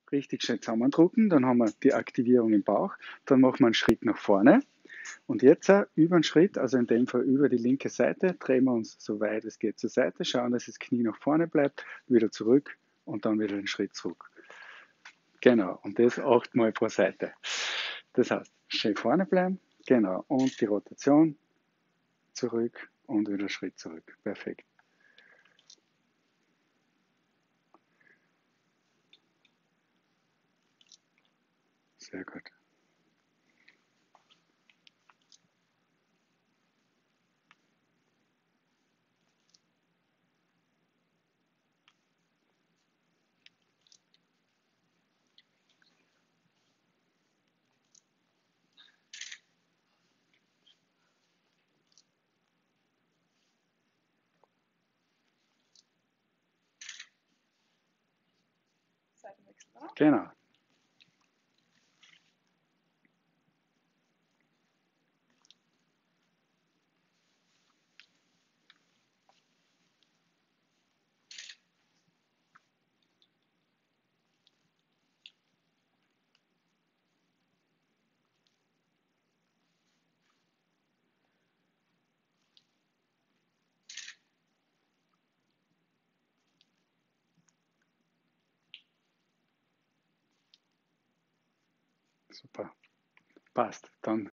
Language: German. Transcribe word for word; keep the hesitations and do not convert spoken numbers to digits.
richtig schön zusammendrücken, dann haben wir die Aktivierung im Bauch, dann machen wir einen Schritt nach vorne und jetzt äh, über einen Schritt, also in dem Fall über die linke Seite, drehen wir uns so weit es geht zur Seite, schauen, dass das Knie nach vorne bleibt, wieder zurück und dann wieder einen Schritt zurück. Genau, und das achtmal pro Seite. Das heißt, schön vorne bleiben, genau, und die Rotation zurück und wieder Schritt zurück. Perfekt. Sehr gut. Seitenwechsel, oder? Genau. Super. Passt. Dann